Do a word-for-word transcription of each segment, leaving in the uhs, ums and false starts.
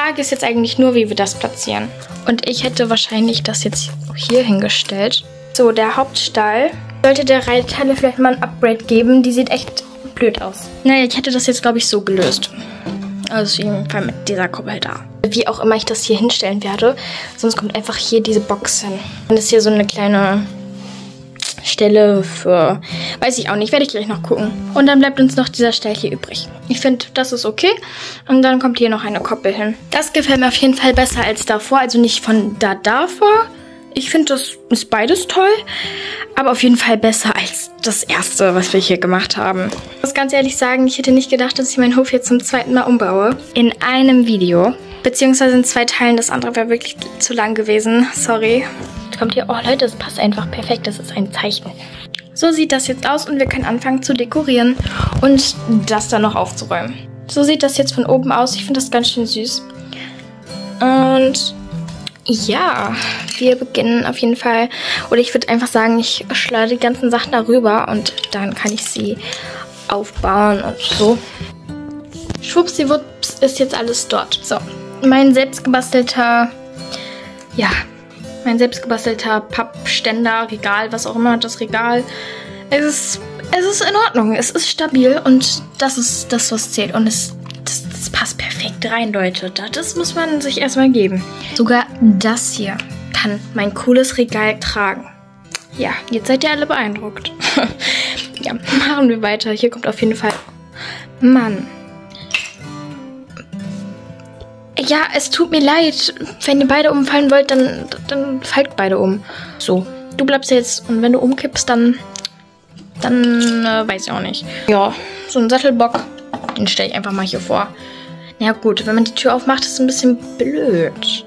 Frage ist jetzt eigentlich nur, wie wir das platzieren. Und ich hätte wahrscheinlich das jetzt hier hingestellt. So, der Hauptstall. Sollte der Reithalle vielleicht mal ein Upgrade geben. Die sieht echt blöd aus. Naja, ich hätte das jetzt, glaube ich, so gelöst. Also auf jeden Fall mit dieser Kuppel da. Wie auch immer ich das hier hinstellen werde. Sonst kommt einfach hier diese Box hin. Und das ist hier so eine kleine Stelle für, weiß ich auch nicht, werde ich gleich noch gucken. Und dann bleibt uns noch dieser Stall hier übrig. Ich finde, das ist okay. Und dann kommt hier noch eine Koppel hin. Das gefällt mir auf jeden Fall besser als davor. Also nicht von da davor. Ich finde, das ist beides toll. Aber auf jeden Fall besser als das erste, was wir hier gemacht haben. Ich muss ganz ehrlich sagen, ich hätte nicht gedacht, dass ich meinen Hof jetzt zum zweiten Mal umbaue. In einem Video. Beziehungsweise in zwei Teilen. Das andere wäre wirklich zu lang gewesen. Sorry. Jetzt kommt hier, oh Leute, das passt einfach perfekt. Das ist ein Zeichen. So sieht das jetzt aus und wir können anfangen zu dekorieren und das dann noch aufzuräumen. So sieht das jetzt von oben aus. Ich finde das ganz schön süß. Und ja, wir beginnen auf jeden Fall. Oder ich würde einfach sagen, ich schleudere die ganzen Sachen darüber und dann kann ich sie aufbauen und so. Schwuppsiwupps ist jetzt alles dort. So, mein selbstgebastelter, ja, mein selbstgebastelter Pappständer, Regal, was auch immer, das Regal. Es ist, es ist in Ordnung, es ist stabil und das ist das, was zählt. Und es, das, das passt perfekt rein, Leute. Das muss man sich erstmal geben. Sogar das hier kann mein cooles Regal tragen. Ja, jetzt seid ihr alle beeindruckt. Ja, machen wir weiter. Hier kommt auf jeden Fall... Mann. Ja, es tut mir leid. Wenn ihr beide umfallen wollt, dann, dann fallt beide um. So, du bleibst jetzt und wenn du umkippst, dann, dann äh, weiß ich auch nicht. Ja, so ein Sattelbock, den stelle ich einfach mal hier vor. Na ja, gut, wenn man die Tür aufmacht, ist es ein bisschen blöd.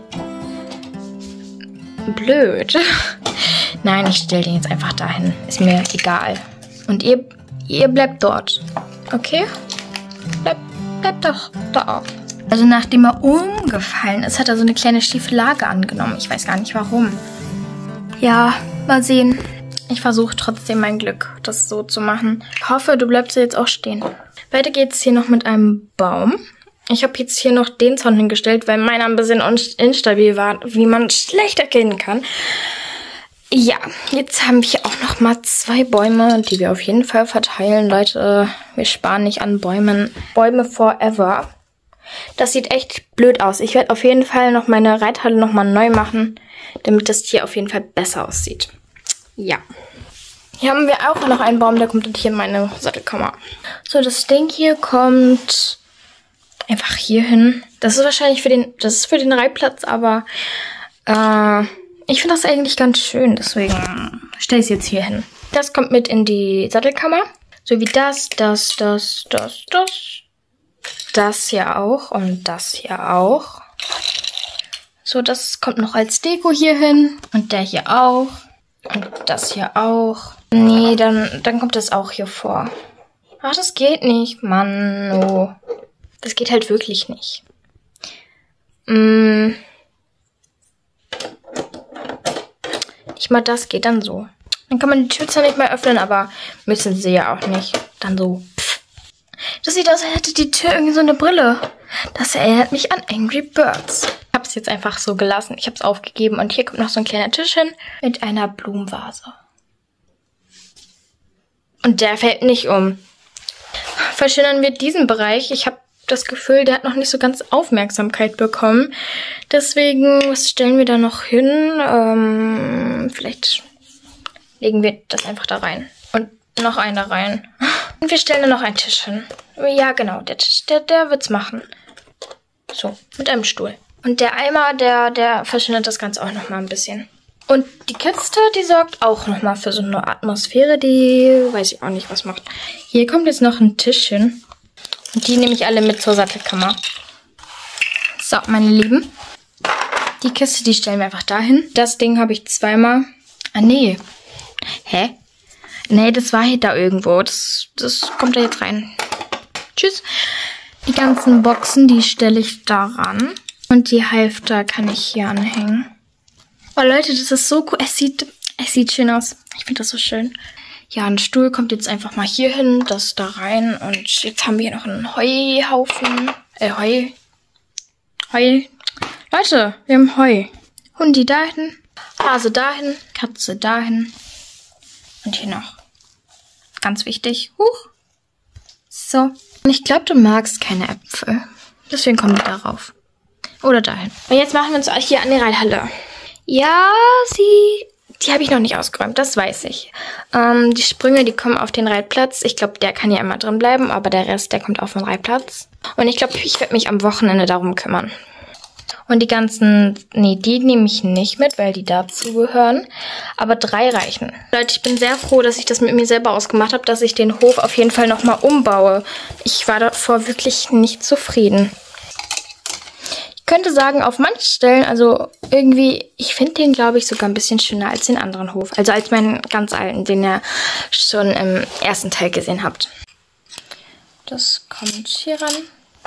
Blöd. Nein, ich stelle den jetzt einfach dahin. Ist mir egal. Und ihr, ihr bleibt dort. Okay? Bleibt, bleibt doch da. Also nachdem er umgefallen ist, hat er so eine kleine schiefe Lage angenommen. Ich weiß gar nicht warum. Ja, mal sehen. Ich versuche trotzdem mein Glück, das so zu machen. Ich hoffe, du bleibst jetzt auch stehen. Weiter geht's hier noch mit einem Baum. Ich habe jetzt hier noch den Zaun hingestellt, weil meiner ein bisschen instabil war, wie man schlecht erkennen kann. Ja, jetzt haben wir auch noch mal zwei Bäume, die wir auf jeden Fall verteilen. Leute, wir sparen nicht an Bäumen. Bäume forever. Das sieht echt blöd aus. Ich werde auf jeden Fall noch meine Reithalle nochmal neu machen, damit das hier auf jeden Fall besser aussieht. Ja. Hier haben wir auch noch einen Baum, der kommt hier in meine Sattelkammer. So, das Ding hier kommt einfach hier hin. Das ist wahrscheinlich für den, das ist für den Reitplatz, aber äh, ich finde das eigentlich ganz schön. Deswegen stelle ich es jetzt hier hin. Das kommt mit in die Sattelkammer. So wie das, das, das, das, das. Das hier auch und das hier auch. So, das kommt noch als Deko hier hin. Und der hier auch. Und das hier auch. Nee, dann, dann kommt das auch hier vor. Ach, das geht nicht. Mann, oh. Das geht halt wirklich nicht. Mm. Nicht mal das geht dann so. Dann kann man die Tür zwar nicht mehr öffnen, aber müssen sie ja auch nicht. Dann so. Das sieht aus, als hätte die Tür irgendwie so eine Brille. Das erinnert mich an Angry Birds. Ich habe es jetzt einfach so gelassen. Ich habe es aufgegeben. Und hier kommt noch so ein kleiner Tisch hin mit einer Blumenvase. Und der fällt nicht um. Verschönern wir diesen Bereich. Ich habe das Gefühl, der hat noch nicht so ganz Aufmerksamkeit bekommen. Deswegen, was stellen wir da noch hin? Ähm, vielleicht legen wir das einfach da rein. Und noch einen da rein. Und wir stellen da noch einen Tisch hin. Ja, genau, der Tisch, der, der wird's machen. So, mit einem Stuhl. Und der Eimer, der, der verschönert das Ganze auch nochmal ein bisschen. Und die Kiste, die sorgt auch nochmal für so eine Atmosphäre, die weiß ich auch nicht, was macht. Hier kommt jetzt noch ein Tisch hin. Und die nehme ich alle mit zur Sattelkammer. So, meine Lieben. Die Kiste, die stellen wir einfach dahin. Das Ding habe ich zweimal. Ah, nee. Hä? Nee, das war hier da irgendwo. Das, das kommt da jetzt rein. Tschüss. Die ganzen Boxen, die stelle ich daran. Und die Halfter kann ich hier anhängen. Oh Leute, das ist so cool. Es sieht, es sieht schön aus. Ich finde das so schön. Ja, ein Stuhl kommt jetzt einfach mal hier hin, das da rein. Und jetzt haben wir hier noch einen Heuhaufen. Äh, Heu. Heu. Leute, wir haben Heu. Hundi dahin, Hase dahin, Katze dahin. Und hier noch. Ganz wichtig. Huch. So. Und ich glaube, du magst keine Äpfel. Deswegen kommen die darauf. Oder dahin. Und jetzt machen wir uns hier an die Reithalle. Ja, sie... Die habe ich noch nicht ausgeräumt, das weiß ich. Ähm, die Sprünge, die kommen auf den Reitplatz. Ich glaube, der kann ja immer drin bleiben, aber der Rest, der kommt auf den Reitplatz. Und ich glaube, ich werde mich am Wochenende darum kümmern. Und die ganzen, nee, die nehme ich nicht mit, weil die dazu gehören. Aber drei reichen. Leute, ich bin sehr froh, dass ich das mit mir selber ausgemacht habe, dass ich den Hof auf jeden Fall nochmal umbaue. Ich war davor wirklich nicht zufrieden. Ich könnte sagen, auf manchen Stellen, also irgendwie, ich finde den, glaube ich, sogar ein bisschen schöner als den anderen Hof. Also als meinen ganz alten, den ihr schon im ersten Teil gesehen habt. Das kommt hier ran.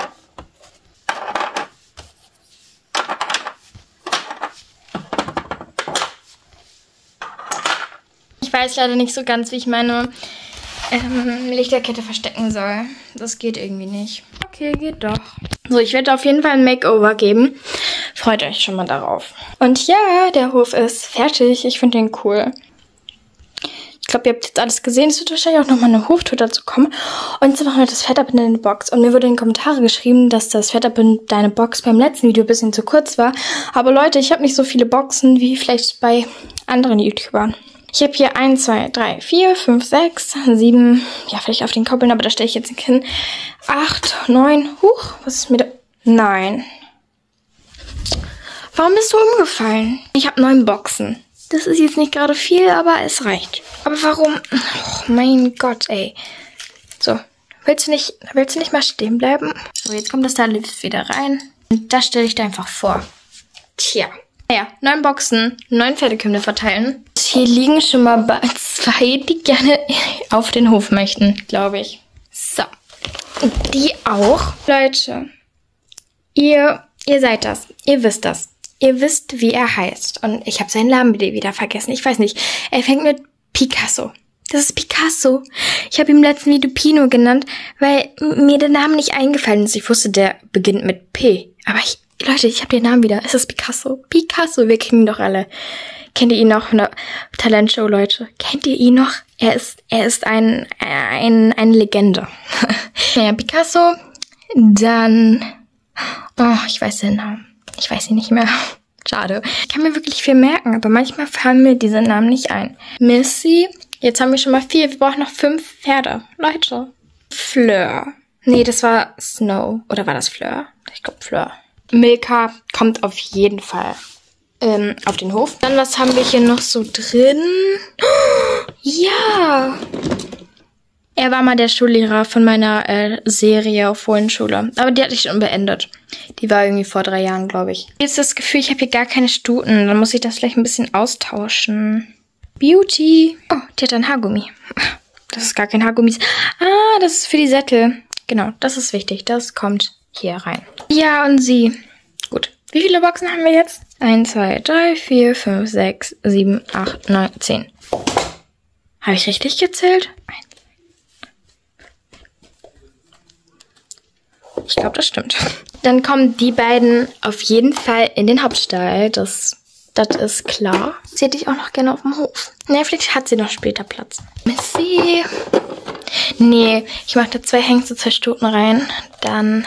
Ich weiß leider nicht so ganz, wie ich meine ähm, Lichterkette verstecken soll. Das geht irgendwie nicht. Okay, geht doch. So, ich werde auf jeden Fall ein Makeover geben. Freut euch schon mal darauf. Und ja, der Hof ist fertig. Ich finde den cool. Ich glaube, ihr habt jetzt alles gesehen. Es wird wahrscheinlich auch nochmal eine Hoftour dazu kommen. Und jetzt machen wir das Fettabbinden in eine Box. Und mir wurde in den Kommentaren geschrieben, dass das Fettabbinden deine Box beim letzten Video ein bisschen zu kurz war. Aber Leute, ich habe nicht so viele Boxen wie vielleicht bei anderen YouTubern. Ich habe hier eins, zwei, drei, vier, fünf, sechs, sieben, ja, vielleicht auf den Koppeln, aber da stelle ich jetzt hin. acht, neun, huch, was ist mit der... Nein. Warum bist du umgefallen? Ich habe neun Boxen. Das ist jetzt nicht gerade viel, aber es reicht. Aber warum? Oh mein Gott, ey. So, willst du nicht, willst du nicht mal stehen bleiben? So, jetzt kommt das da Lift wieder rein. Und das stelle ich dir einfach vor. Tja. Naja, neun Boxen, neun Pferdekümmel verteilen. Hier liegen schon mal zwei, die gerne auf den Hof möchten, glaube ich. So. Und die auch. Leute, ihr, ihr seid das. Ihr wisst das. Ihr wisst, wie er heißt. Und ich habe seinen Namen wieder vergessen. Ich weiß nicht. Er fängt mit Picasso. Das ist Picasso. Ich habe ihm im letzten Video Pino genannt, weil mir der Name nicht eingefallen ist. Ich wusste, der beginnt mit P. Aber ich, Leute, ich habe den Namen wieder. Es ist Picasso. Picasso, wir kennen ihn doch alle. Kennt ihr ihn noch von der Talentshow, Leute? Kennt ihr ihn noch? Er ist, er ist ein, ein, eine Legende. Naja, Picasso. Dann, oh, ich weiß den Namen. Ich weiß ihn nicht mehr. Schade. Ich kann mir wirklich viel merken, aber manchmal fallen mir diese Namen nicht ein. Missy. Jetzt haben wir schon mal vier. Wir brauchen noch fünf Pferde. Leute. Fleur. Nee, das war Snow. Oder war das Fleur? Ich glaube Fleur. Milka kommt auf jeden Fall ähm, auf den Hof. Dann, was haben wir hier noch so drin? Oh, ja! Er war mal der Schullehrer von meiner äh, Serie auf Fohlenschule. Aber die hatte ich schon beendet. Die war irgendwie vor drei Jahren, glaube ich. Jetzt das Gefühl, ich habe hier gar keine Stuten. Dann muss ich das vielleicht ein bisschen austauschen. Beauty. Oh, die hat ein Haargummi. Das ist gar kein Haargummi. Ah, das ist für die Sättel. Genau, das ist wichtig. Das kommt hier rein. Ja, und sie. Gut. Wie viele Boxen haben wir jetzt? eins, zwei, drei, vier, fünf, sechs, sieben, acht, neun, zehn. Habe ich richtig gezählt? eins. Ich glaube, das stimmt. Dann kommen die beiden auf jeden Fall in den Hauptstall. Das, das ist klar. Sie hätte ich auch noch gerne auf dem Hof. Na, vielleicht hat sie noch später Platz. Missy. Nee, ich mache da zwei Hengste, zwei Stuten rein. Dann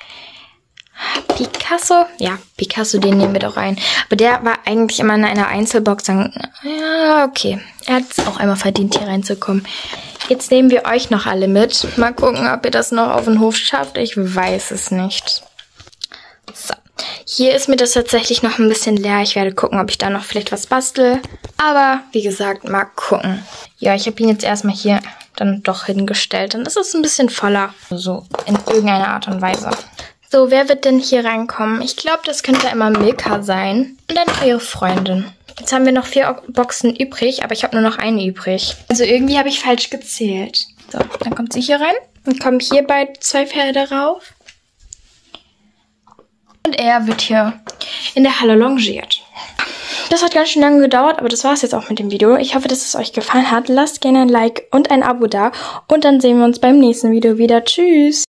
Picasso. Ja, Picasso, den nehmen wir doch rein. Aber der war eigentlich immer in einer Einzelbox. Dann, ja, okay. Er hat es auch einmal verdient, hier reinzukommen. Jetzt nehmen wir euch noch alle mit. Mal gucken, ob ihr das noch auf den Hof schafft. Ich weiß es nicht. So. Hier ist mir das tatsächlich noch ein bisschen leer. Ich werde gucken, ob ich da noch vielleicht was bastel. Aber, wie gesagt, mal gucken. Ja, ich habe ihn jetzt erstmal hier dann doch hingestellt. Dann ist es ein bisschen voller. So, in irgendeiner Art und Weise. So, wer wird denn hier reinkommen? Ich glaube, das könnte immer Milka sein. Und dann ihre Freundin. Jetzt haben wir noch vier Boxen übrig, aber ich habe nur noch eine übrig. Also irgendwie habe ich falsch gezählt. So, dann kommt sie hier rein. Dann kommen hier beide zwei Pferde rauf. Und er wird hier in der Halle longiert. Das hat ganz schön lange gedauert, aber das war es jetzt auch mit dem Video. Ich hoffe, dass es euch gefallen hat. Lasst gerne ein Like und ein Abo da. Und dann sehen wir uns beim nächsten Video wieder. Tschüss!